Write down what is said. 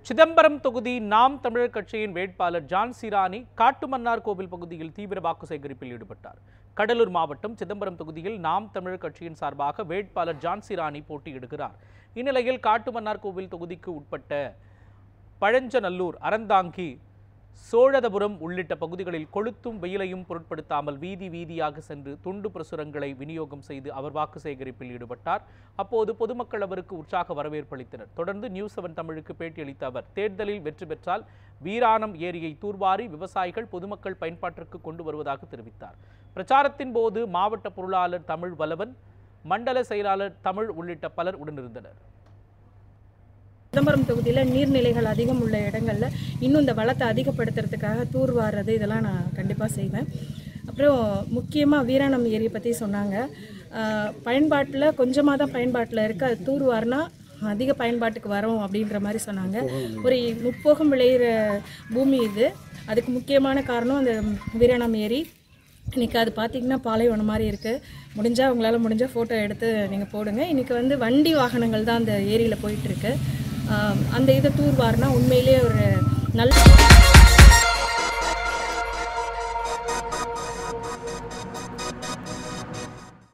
சிதம்பரம் தொகுதி நாம் தமிழர் கட்சியின் வேட்பாளர் ஜான் சிராணி காட்டுமன்னார் கோவில் பகுதியில் தீவிர வாக்கு சேகரிப்பில் ஈடுபட்டார். கடலூர் மாவட்டம் சிதம்பரம் தொகுதியில் நாம் தமிழர் கட்சியின் சார்பாக வேட்பாளர் ஜான் சிராணி போட்டியிடுகிறார். இந்நிலையில் காட்டுமன்னார் கோவில் தொகுதிக்கு உட்பட்ட பழஞ்சநல்லூர், அறந்தாங்கி, சோழதபுரம் உள்ளிட்ட பகுதிகளில் கொளுத்தும் வெயிலையும் பொருட்படுத்தாமல் வீதி வீதியாக சென்று துண்டு பிரசுரங்களை விநியோகம் செய்து அவர் வாக்கு சேகரிப்பில் ஈடுபட்டார். அப்போது பொதுமக்கள் அவருக்கு உற்சாக வரவேற்பு அளித்தனர். தொடர்ந்து நியூஸ் 7 தமிழுக்கு பேட்டியளித்த அவர், தேர்தலில் வெற்றி பெற்றால் வீராணம் ஏரியை தூர்வாரி விவசாயிகள் பொதுமக்கள் பயன்பாட்டிற்கு கொண்டு வருவதாக தெரிவித்தார். பிரச்சாரத்தின் போது மாவட்ட பொருளாளர் தமிழ் வலவன், மண்டல செயலாளர் தமிழ் உள்ளிட்ட பலர் உடனிருந்தனர். சிதம்பரம் தொகுதியில் நீர்நிலைகள் அதிகம் உள்ள இடங்களில் இன்னும் இந்த வளத்தை அதிகப்படுத்துறதுக்காக தூர்வாடுறது இதெல்லாம் நான் கண்டிப்பாக செய்வேன். அப்புறம் முக்கியமாக வீராணம் ஏரியை பற்றி சொன்னாங்க. பயன்பாட்டில் கொஞ்சமாக தான் பயன்பாட்டில் இருக்குது, அது தூர்வாரினா அதிக பயன்பாட்டுக்கு வரும் அப்படின்ற மாதிரி சொன்னாங்க. ஒரு முப்போகம் விளையிற பூமி இது. அதுக்கு முக்கியமான காரணம் அந்த வீராணம் ஏரி. இன்றைக்கி அது பார்த்திங்கன்னா பாலைவனம் மாதிரி இருக்குது. முடிஞ்சால் உங்களால் முடிஞ்சால் ஃபோட்டோ எடுத்து நீங்கள் போடுங்க. இன்றைக்கி வண்டி வாகனங்கள் தான் அந்த ஏரியில் போயிட்டுருக்கு. அந்த இதை தூர்வாரினா உண்மையிலே ஒரு நல்ல